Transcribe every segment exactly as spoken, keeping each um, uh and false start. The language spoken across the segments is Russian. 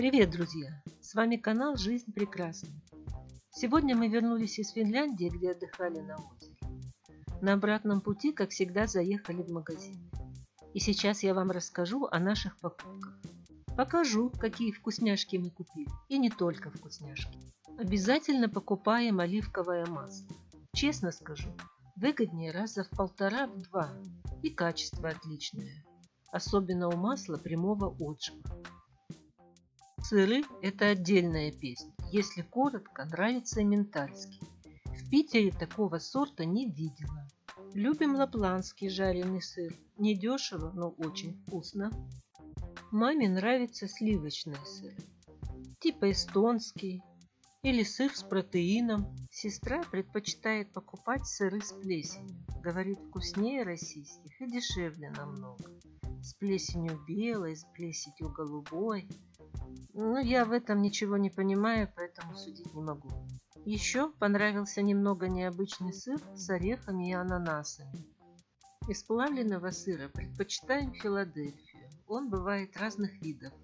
Привет, друзья! С вами канал «Жизнь прекрасна». Сегодня мы вернулись из Финляндии, где отдыхали на озере. На обратном пути, как всегда, заехали в магазин. И сейчас я вам расскажу о наших покупках. Покажу, какие вкусняшки мы купили. И не только вкусняшки. Обязательно покупаем оливковое масло. Честно скажу, выгоднее раза в полтора-два. И качество отличное. Особенно у масла прямого отжима. Сыры – это отдельная песня. Если коротко, нравится ментальский. В Питере такого сорта не видела. Любим лапландский жареный сыр. Недешево, но очень вкусно. Маме нравится сливочный сыр. Типа эстонский. Или сыр с протеином. Сестра предпочитает покупать сыры с плесенью. Говорит, вкуснее российских и дешевле намного. С плесенью белой, с плесенью голубой. Но я в этом ничего не понимаю, поэтому судить не могу. Еще понравился немного необычный сыр с орехами и ананасами. Из плавленного сыра предпочитаем Филадельфию. Он бывает разных видов.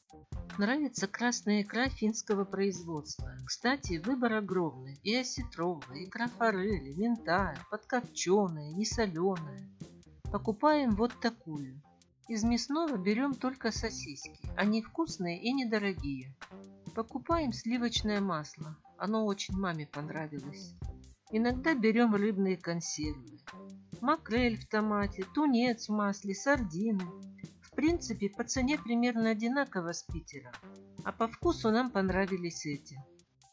Нравится красная икра финского производства. Кстати, выбор огромный. И осетровая, икра форели, минтая, подкопченая, несоленая. Покупаем вот такую. Из мясного берем только сосиски. Они вкусные и недорогие. Покупаем сливочное масло. Оно очень маме понравилось. Иногда берем рыбные консервы. Макрель в томате, тунец в масле, сардины. В принципе, по цене примерно одинаково с Питером. А по вкусу нам понравились эти.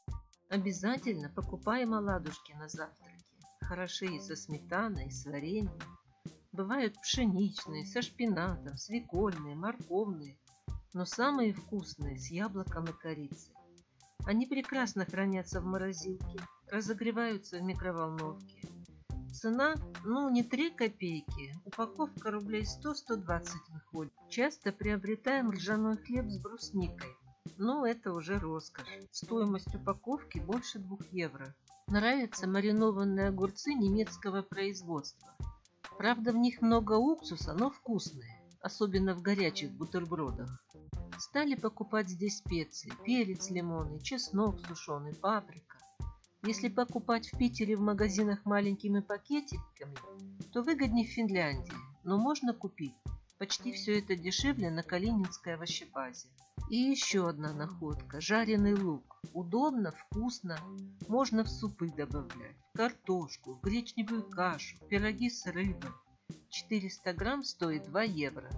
Обязательно покупаем оладушки на завтраке. Хороши и со сметаной, и с вареньем. Бывают пшеничные, со шпинатом, свекольные, морковные, но самые вкусные с яблоком и корицей. Они прекрасно хранятся в морозилке, разогреваются в микроволновке. Цена, ну, не три копейки, упаковка рублей сто — сто двадцать выходит. Часто приобретаем ржаной хлеб с брусникой, но это уже роскошь. Стоимость упаковки больше двух евро. Нравятся маринованные огурцы немецкого производства. Правда, в них много уксуса, но вкусные, особенно в горячих бутербродах. Стали покупать здесь специи: перец лимонный, чеснок сушеный, паприка. Если покупать в Питере в магазинах маленькими пакетиками, то выгоднее в Финляндии, но можно купить почти все это дешевле на Калининской овощебазе. И еще одна находка – жареный лук. Удобно, вкусно, можно в супы добавлять, в картошку, в гречневую кашу, в пироги с рыбой. четыреста грамм стоит два евро.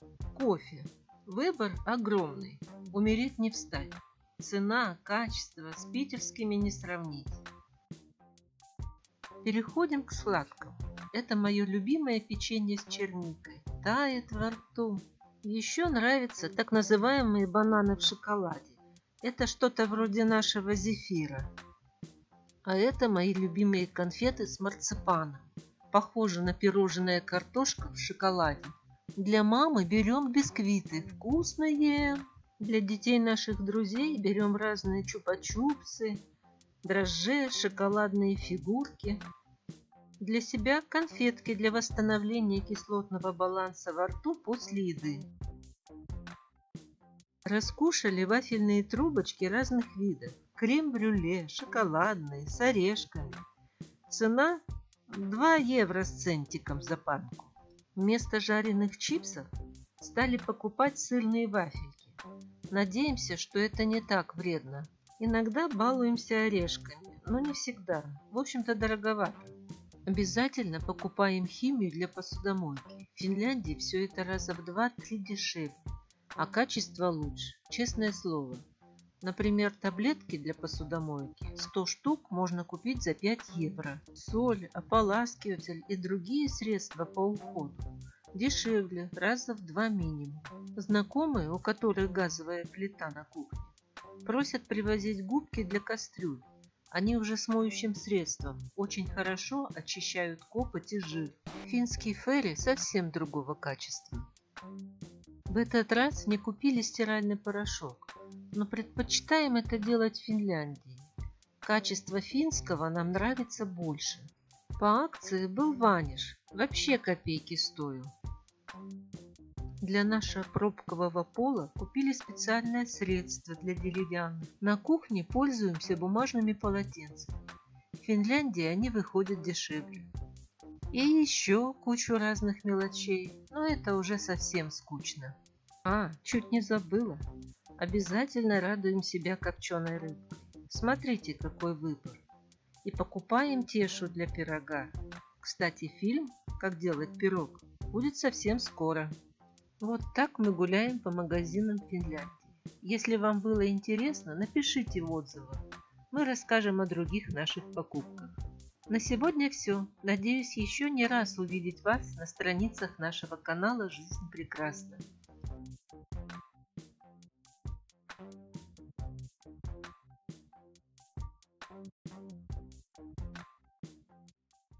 Кофе. Выбор огромный, умереть не встать. Цена, качество с питерскими не сравнить. Переходим к сладкому. Это мое любимое печенье с черникой. Тает во рту. Еще нравятся так называемые бананы в шоколаде. Это что-то вроде нашего зефира. А это мои любимые конфеты с марципаном. Похоже на пирожное картошка в шоколаде. Для мамы берем бисквиты вкусные. Для детей наших друзей берем разные чупа-чупсы, дрожжи, шоколадные фигурки. Для себя конфетки для восстановления кислотного баланса во рту после еды. Раскушали вафельные трубочки разных видов. Крем-брюле, шоколадные, с орешками. Цена два евро с центиком за банку. Вместо жареных чипсов стали покупать сырные вафельки. Надеемся, что это не так вредно. Иногда балуемся орешками, но не всегда. В общем-то, дороговато. Обязательно покупаем химию для посудомойки. В Финляндии все это раза в два-три дешевле, а качество лучше, честное слово. Например, таблетки для посудомойки сто штук можно купить за пять евро. Соль, ополаскиватель и другие средства по уходу дешевле, раза в два минимум. Знакомые, у которых газовая плита на кухне, просят привозить губки для кастрюль. Они уже с моющим средством очень хорошо очищают копоть и жир. Финский ферри совсем другого качества. В этот раз не купили стиральный порошок, но предпочитаем это делать в Финляндии. Качество финского нам нравится больше. По акции был ваниш, вообще копейки стоил. Для нашего пробкового пола купили специальное средство для деревянных. На кухне пользуемся бумажными полотенцами. В Финляндии они выходят дешевле. И еще кучу разных мелочей, но это уже совсем скучно. А, чуть не забыла. Обязательно радуем себя копченой рыбкой. Смотрите, какой выбор. И покупаем тешу для пирога. Кстати, фильм «Как делать пирог» будет совсем скоро. Вот так мы гуляем по магазинам Финляндии. Если вам было интересно, напишите в отзывах. Мы расскажем о других наших покупках. На сегодня все. Надеюсь, еще не раз увидеть вас на страницах нашего канала «Жизнь прекрасна».